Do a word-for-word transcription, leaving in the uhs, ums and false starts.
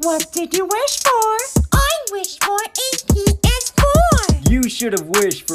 What did you wish for? I wished for a P S four. You should have wished for